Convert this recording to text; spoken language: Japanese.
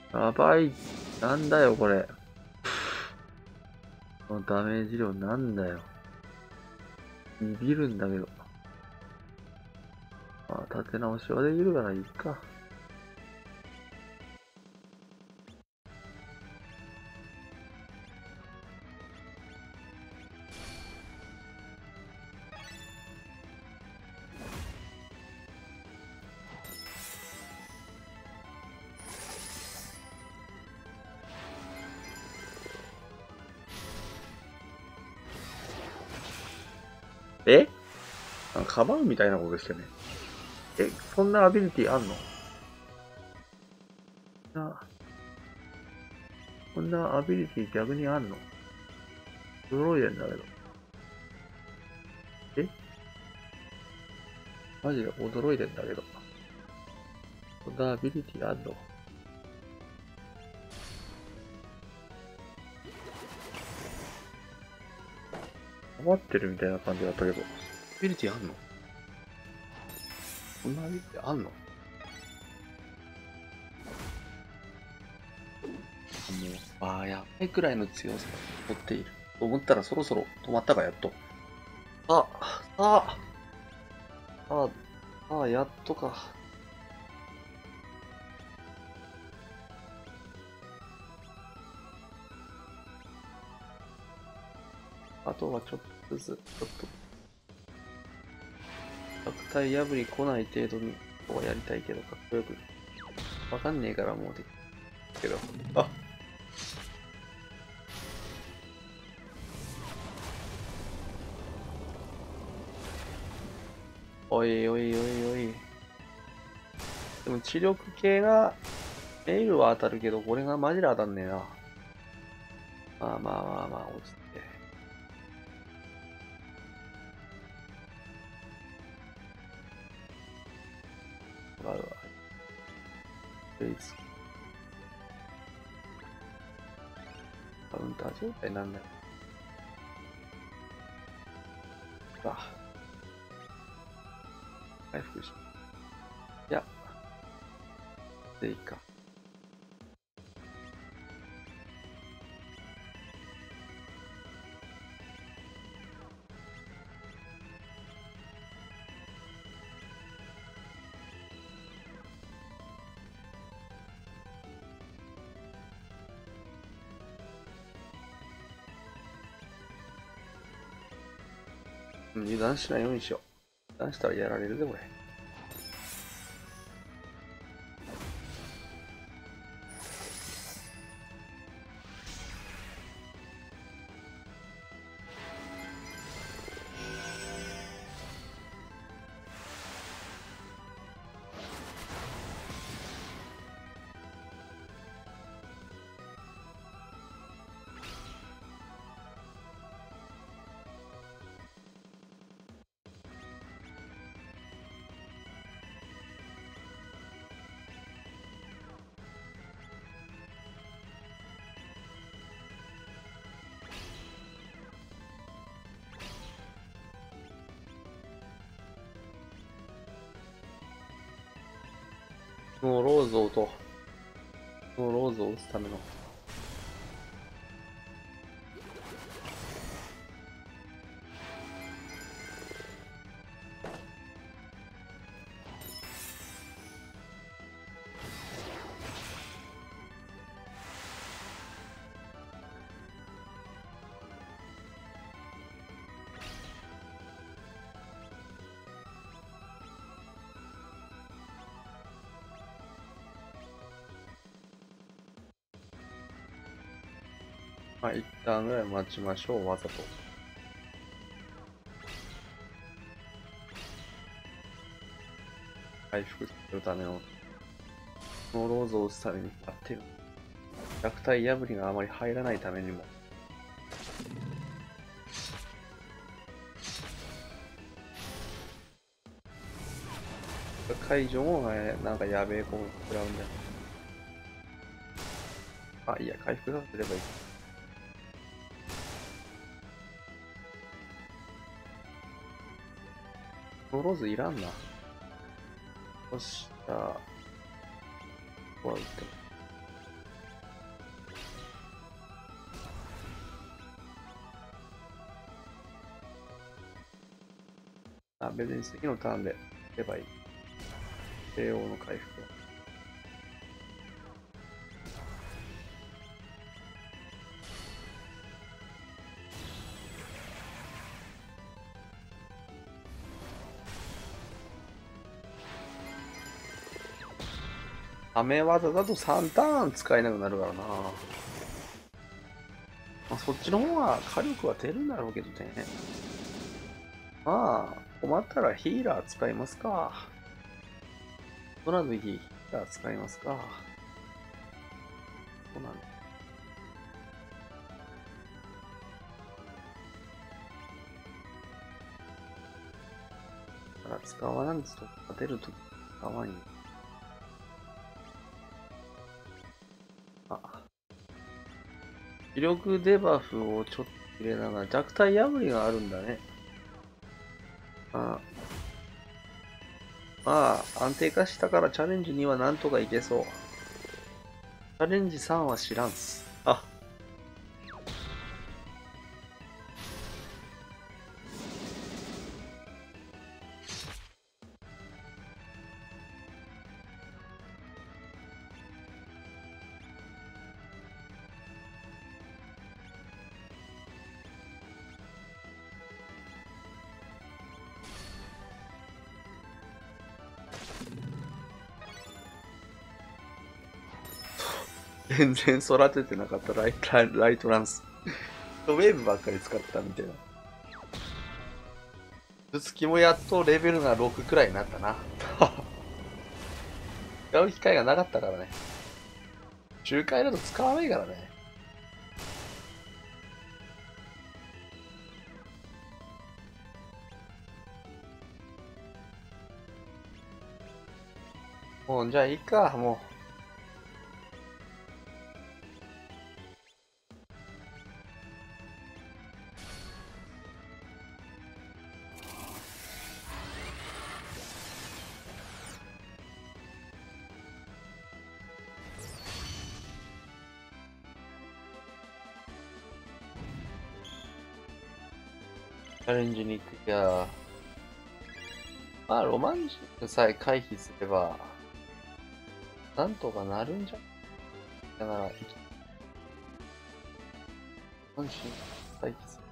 やばい。なんだよ、これ。このダメージ量なんだよ。ビビるんだけど。まあ、立て直しはできるからいいか。えなんかかばうみたいなことですよね。そんなアビリティあんの？な、こんなアビリティ逆にあんの？驚いてんだけど。えマジで驚いてんだけど。こんなアビリティあんの？余ってるみたいな感じだったけど。アビリティあんの？こんなアビリティあんの？もう、やばいくらいの強さを持っている。と思ったらそろそろ止まったか、やっと。あ、あ、やっとか。あとはちょっとずつ、ちょっと、弱体破り来ない程度にはやりたいけど、かっこよく。わかんねえからもうできるけど。あ、おいおいおいおい。でも知力系が、メイルは当たるけど、これがマジで当たんねえな。まあまあまあまあ、落ちて。わかるわ。唯一。カウンター状態なんだよ。回復し。いや、でいいか。油断しないようにしよう。油断したらやられるで、これ。スノーローズをスノーローズを打つための。まあ、一旦ぐらい待ちましょう、わざと。回復するための。スノーローズを打つために待ってる。弱体破りがあまり入らないためにも。解除も、なんかやべえ子も食らうんだよ。いいや、回復させればいい。スノーローズいらんな。よし、じゃあ、ここは打っても。 あ、別に次のターンでやればいい。帝王の回復。ため技だと3ターン使えなくなるからな。まあ、そっちの方が火力は出るんだろうけどね。まあ、困ったらヒーラー使いますか。ドラの時ヒーラー使いますか。そうなんだ。だから使わなんですと勝てるとき使わんよ。あ、気力デバフをちょっと入れながら弱体破りがあるんだね。あまあ、安定化したからチャレンジ2はなんとかいけそう。チャレンジ3は知らんす。あ、全然育ててなかったライトランス。ウェーブばっかり使ったみたいな。ぶつきもやっとレベルが6くらいになったな。使う機会がなかったからね。周回だと使わないからね。もう、じゃあいいか、もう。チャレンジに行くきゃ、まあ、ロマンチックさえ回避すれば、なんとかなるんじゃん。だから、ロマンチック回避する。